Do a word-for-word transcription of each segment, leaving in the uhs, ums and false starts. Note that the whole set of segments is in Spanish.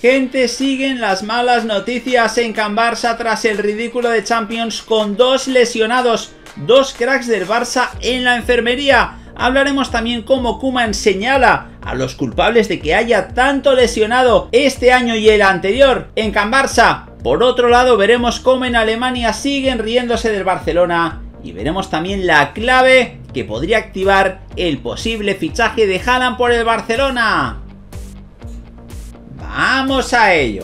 Gente, siguen las malas noticias en Can Barça tras el ridículo de Champions con dos lesionados, dos cracks del Barça en la enfermería. Hablaremos también cómo Koeman señala a los culpables de que haya tanto lesionado este año y el anterior en Can Barça. Por otro lado, veremos cómo en Alemania siguen riéndose del Barcelona y veremos también la clave que podría activar el posible fichaje de Haaland por el Barcelona. ¡Vamos a ello!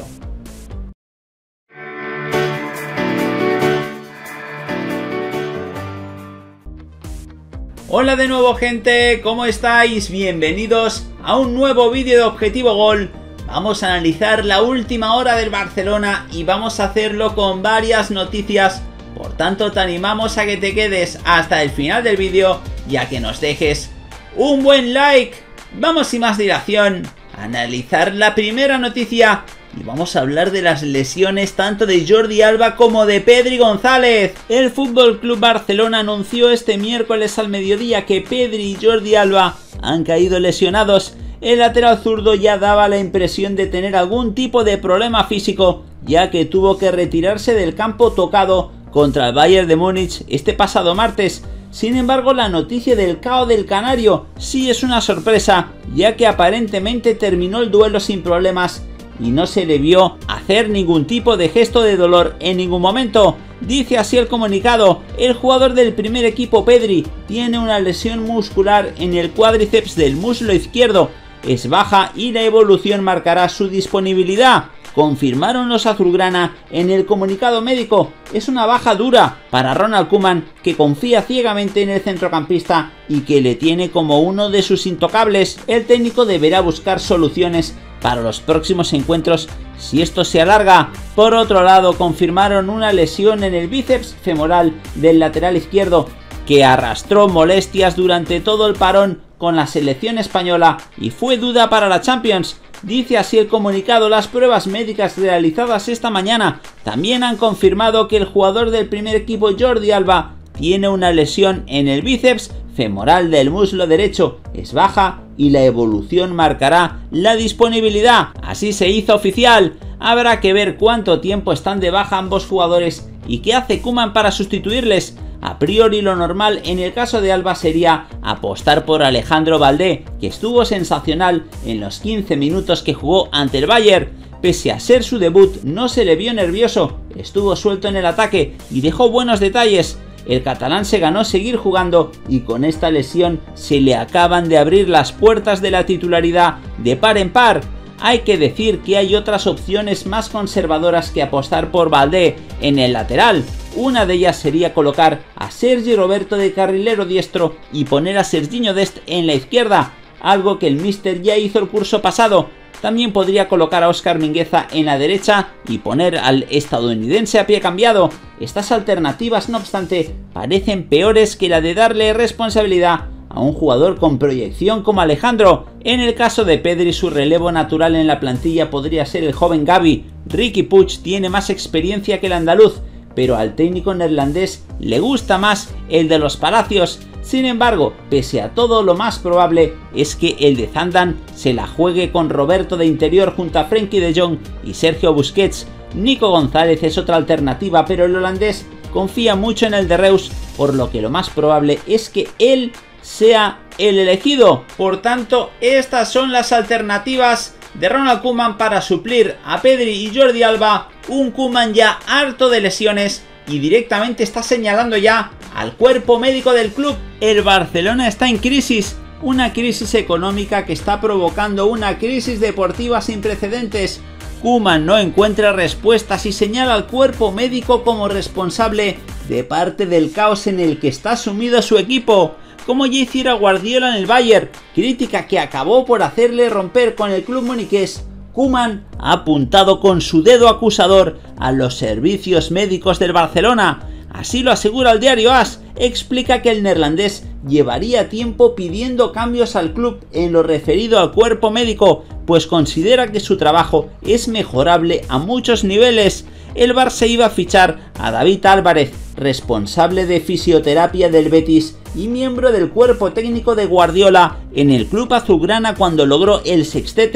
Hola de nuevo, gente, ¿cómo estáis? Bienvenidos a un nuevo vídeo de Objetivo Gol. Vamos a analizar la última hora del Barcelona y vamos a hacerlo con varias noticias. Por tanto, te animamos a que te quedes hasta el final del vídeo y a que nos dejes un buen like. Vamos sin más dilación a analizar la primera noticia y vamos a hablar de las lesiones tanto de Jordi Alba como de Pedri González. El F C Barcelona anunció este miércoles al mediodía que Pedri y Jordi Alba han caído lesionados. El lateral zurdo ya daba la impresión de tener algún tipo de problema físico, ya que tuvo que retirarse del campo tocado contra el Bayern de Múnich este pasado martes. Sin embargo, la noticia del K O del Canario sí es una sorpresa, ya que aparentemente terminó el duelo sin problemas y no se le vio hacer ningún tipo de gesto de dolor en ningún momento. Dice así el comunicado: el jugador del primer equipo, Pedri, tiene una lesión muscular en el cuádriceps del muslo izquierdo, es baja y la evolución marcará su disponibilidad. Confirmaron los azulgrana en el comunicado médico. Es una baja dura para Ronald Koeman, que confía ciegamente en el centrocampista y que le tiene como uno de sus intocables. El técnico deberá buscar soluciones para los próximos encuentros si esto se alarga. Por otro lado, confirmaron una lesión en el bíceps femoral del lateral izquierdo, que arrastró molestias durante todo el parón con la selección española y fue duda para la Champions. Dice así el comunicado: las pruebas médicas realizadas esta mañana también han confirmado que el jugador del primer equipo, Jordi Alba, tiene una lesión en el bíceps femoral del muslo derecho, es baja y la evolución marcará la disponibilidad. Así se hizo oficial. Habrá que ver cuánto tiempo están de baja ambos jugadores y qué hace Koeman para sustituirles. A priori, lo normal en el caso de Alba sería apostar por Alejandro Baldé, que estuvo sensacional en los quince minutos que jugó ante el Bayern. Pese a ser su debut, no se le vio nervioso, estuvo suelto en el ataque y dejó buenos detalles. El catalán se ganó seguir jugando y con esta lesión se le acaban de abrir las puertas de la titularidad de par en par. Hay que decir que hay otras opciones más conservadoras que apostar por Baldé en el lateral. Una de ellas sería colocar a Sergi Roberto de carrilero diestro y poner a Serginho Dest en la izquierda, algo que el míster ya hizo el curso pasado. También podría colocar a Óscar Mingueza en la derecha y poner al estadounidense a pie cambiado. Estas alternativas, no obstante, parecen peores que la de darle responsabilidad a un jugador con proyección como Alejandro. En el caso de Pedri, su relevo natural en la plantilla podría ser el joven Gavi. Riqui Puig tiene más experiencia que el andaluz, pero al técnico neerlandés le gusta más el de los Palacios. Sin embargo, pese a todo, lo más probable es que el de Zandam se la juegue con Roberto de interior junto a Frenkie de Jong y Sergio Busquets. Nico González es otra alternativa, pero el holandés confía mucho en el de Reus, por lo que lo más probable es que él sea el elegido. Por tanto, estas son las alternativas de Ronald Koeman para suplir a Pedri y Jordi Alba. Un Koeman ya harto de lesiones y directamente está señalando ya al cuerpo médico del club. El Barcelona está en crisis, una crisis económica que está provocando una crisis deportiva sin precedentes. Koeman no encuentra respuestas y señala al cuerpo médico como responsable de parte del caos en el que está sumido su equipo, como ya hiciera Guardiola en el Bayern, crítica que acabó por hacerle romper con el club muniqués. Koeman ha apuntado con su dedo acusador a los servicios médicos del Barcelona. Así lo asegura el diario A S. Explica que el neerlandés llevaría tiempo pidiendo cambios al club en lo referido al cuerpo médico, pues considera que su trabajo es mejorable a muchos niveles. El Barça iba a fichar a David Álvarez, responsable de fisioterapia del Betis y miembro del cuerpo técnico de Guardiola en el club azulgrana cuando logró el sextete,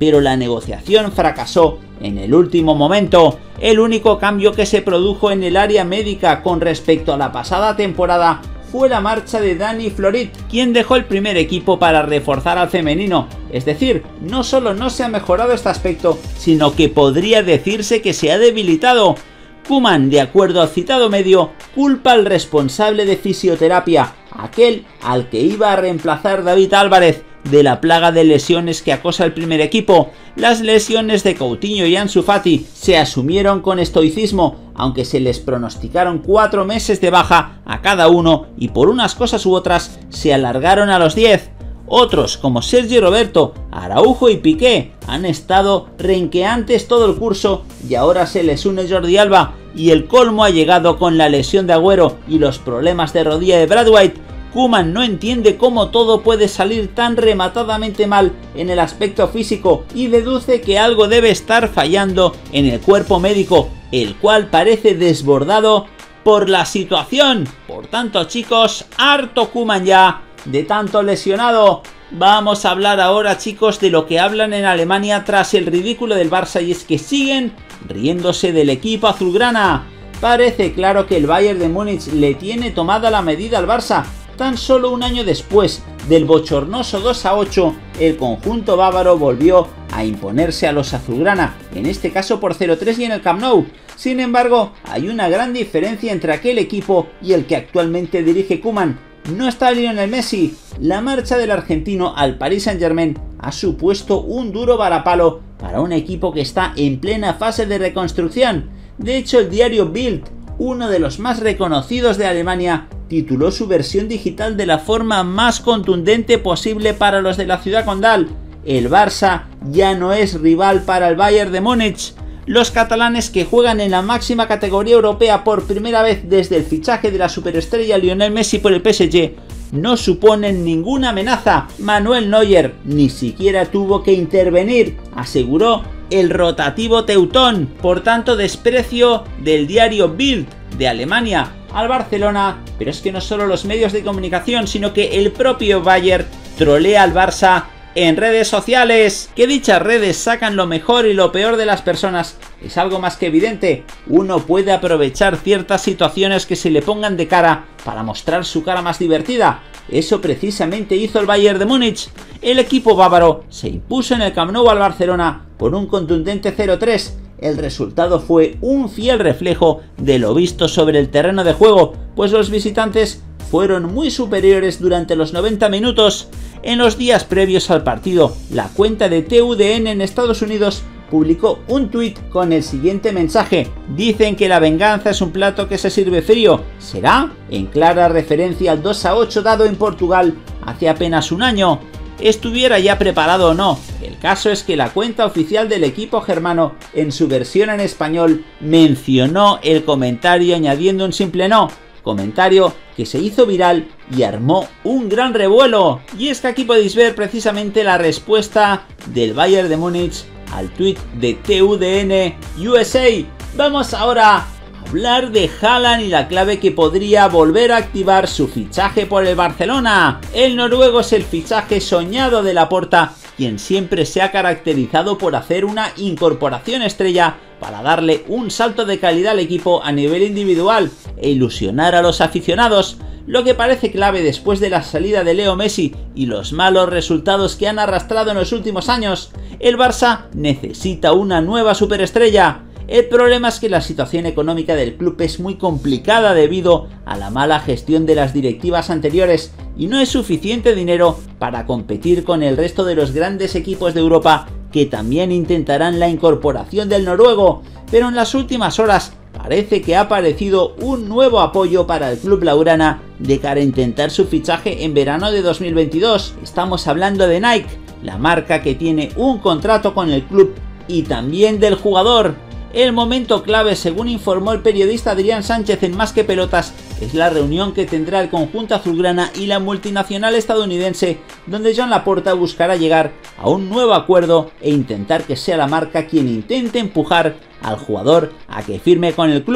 pero la negociación fracasó en el último momento. El único cambio que se produjo en el área médica con respecto a la pasada temporada fue la marcha de Dani Florit, quien dejó el primer equipo para reforzar al femenino. Es decir, no solo no se ha mejorado este aspecto, sino que podría decirse que se ha debilitado. Koeman, de acuerdo al citado medio, culpa al responsable de fisioterapia, aquel al que iba a reemplazar David Álvarez, de la plaga de lesiones que acosa el primer equipo. Las lesiones de Coutinho y Ansu Fati se asumieron con estoicismo, aunque se les pronosticaron cuatro meses de baja a cada uno y por unas cosas u otras se alargaron a los diez. Otros, como Sergi Roberto, Araujo y Piqué, han estado renqueantes todo el curso y ahora se les une Jordi Alba, y el colmo ha llegado con la lesión de Agüero y los problemas de rodilla de Brad White. Koeman no entiende cómo todo puede salir tan rematadamente mal en el aspecto físico y deduce que algo debe estar fallando en el cuerpo médico, el cual parece desbordado por la situación. Por tanto, chicos, harto Koeman ya de tanto lesionado. Vamos a hablar ahora, chicos, de lo que hablan en Alemania tras el ridículo del Barça, y es que siguen riéndose del equipo azulgrana. Parece claro que el Bayern de Múnich le tiene tomada la medida al Barça. Tan solo un año después del bochornoso dos a ocho, el conjunto bávaro volvió a imponerse a los azulgrana, en este caso por cero tres y en el Camp Nou. Sin embargo, hay una gran diferencia entre aquel equipo y el que actualmente dirige Koeman. No está Lionel Messi. La marcha del argentino al Paris Saint-Germain ha supuesto un duro varapalo para un equipo que está en plena fase de reconstrucción. De hecho, el diario Bild, uno de los más reconocidos de Alemania, tituló su versión digital de la forma más contundente posible para los de la ciudad condal: el Barça ya no es rival para el Bayern de Múnich. Los catalanes, que juegan en la máxima categoría europea por primera vez desde el fichaje de la superestrella Lionel Messi por el P S G, no suponen ninguna amenaza. Manuel Neuer ni siquiera tuvo que intervenir, aseguró el rotativo teutón. Por tanto, desprecio del diario Bild de Alemania al Barcelona, pero es que no solo los medios de comunicación, sino que el propio Bayern trolea al Barça en redes sociales. Que dichas redes sacan lo mejor y lo peor de las personas es algo más que evidente. Uno puede aprovechar ciertas situaciones que se le pongan de cara para mostrar su cara más divertida. Eso precisamente hizo el Bayern de Múnich. El equipo bávaro se impuso en el Camp Nou al Barcelona por un contundente cero tres. El resultado fue un fiel reflejo de lo visto sobre el terreno de juego, pues los visitantes fueron muy superiores durante los noventa minutos. En los días previos al partido, la cuenta de T U D N en Estados Unidos publicó un tuit con el siguiente mensaje: dicen que la venganza es un plato que se sirve frío. ¿Será? En clara referencia al dos a ocho dado en Portugal hace apenas un año. Estuviera ya preparado o no, el caso es que la cuenta oficial del equipo germano, en su versión en español, mencionó el comentario añadiendo un simple no, comentario que se hizo viral y armó un gran revuelo. Y es que aquí podéis ver precisamente la respuesta del Bayern de Múnich al tuit de T U D N U S A. Vamos ahora a hablar de Haaland y la clave que podría volver a activar su fichaje por el Barcelona. El noruego es el fichaje soñado de Laporta, quien siempre se ha caracterizado por hacer una incorporación estrella para darle un salto de calidad al equipo a nivel individual e ilusionar a los aficionados. Lo que parece clave después de la salida de Leo Messi y los malos resultados que han arrastrado en los últimos años, el Barça necesita una nueva superestrella. El problema es que la situación económica del club es muy complicada debido a la mala gestión de las directivas anteriores y no es suficiente dinero para competir con el resto de los grandes equipos de Europa, que también intentarán la incorporación del noruego. Pero en las últimas horas parece que ha aparecido un nuevo apoyo para el club blaugrana de cara a intentar su fichaje en verano de dos mil veintidós. Estamos hablando de Nike, la marca que tiene un contrato con el club y también del jugador. El momento clave, según informó el periodista Adrián Sánchez en Más que Pelotas, es la reunión que tendrá el conjunto azulgrana y la multinacional estadounidense, donde Joan Laporta buscará llegar a un nuevo acuerdo e intentar que sea la marca quien intente empujar al jugador a que firme con el club.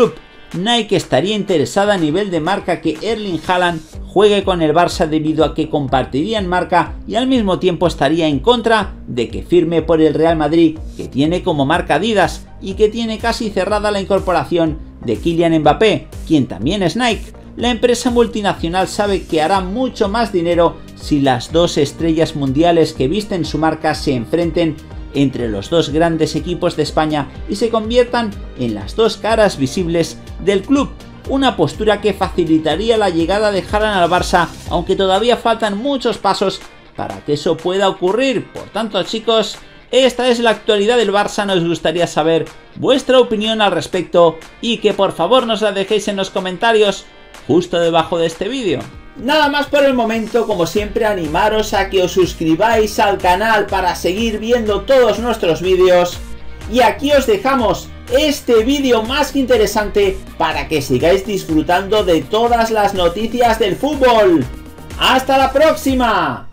Nike estaría interesada a nivel de marca que Erling Haaland juegue con el Barça debido a que compartirían marca, y al mismo tiempo estaría en contra de que firme por el Real Madrid, que tiene como marca Adidas y que tiene casi cerrada la incorporación de Kylian Mbappé, quien también es Nike. La empresa multinacional sabe que hará mucho más dinero si las dos estrellas mundiales que visten su marca se enfrenten entre los dos grandes equipos de España y se conviertan en las dos caras visibles del club. Una postura que facilitaría la llegada de Haaland al Barça, aunque todavía faltan muchos pasos para que eso pueda ocurrir. Por tanto, chicos, esta es la actualidad del Barça. Nos gustaría saber vuestra opinión al respecto y que por favor nos la dejéis en los comentarios justo debajo de este vídeo. Nada más por el momento. Como siempre, animaros a que os suscribáis al canal para seguir viendo todos nuestros vídeos. Y aquí os dejamos este vídeo más que interesante para que sigáis disfrutando de todas las noticias del fútbol. ¡Hasta la próxima!